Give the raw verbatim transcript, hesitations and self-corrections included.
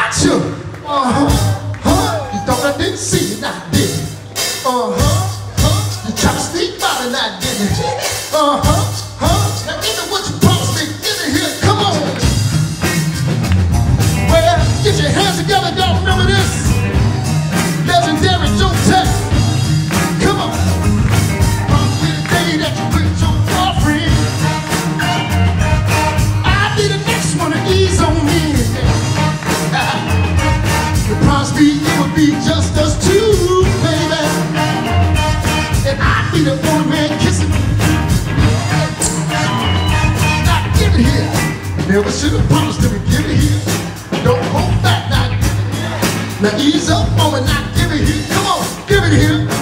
Gotcha! Uh-huh, huh? You thought I didn't see it, I did. Uh-huh, huh? You tried to sneak by and I didn't. Uh-huh, huh? Now give me what you promised me. Give me here, come on. Well, get your hands together, y'all remember this? Legendary Joe Tex. Come on. Promise me the day that you quit your girlfriend. I'll be the next one to ease on me. You promised me it would be just us two, baby. And I'd be the only man kissing. Not give it here. Never should have promised to be give it here. Don't hold back, not give it here. Now ease up on it, not give it here. Come on, give it here.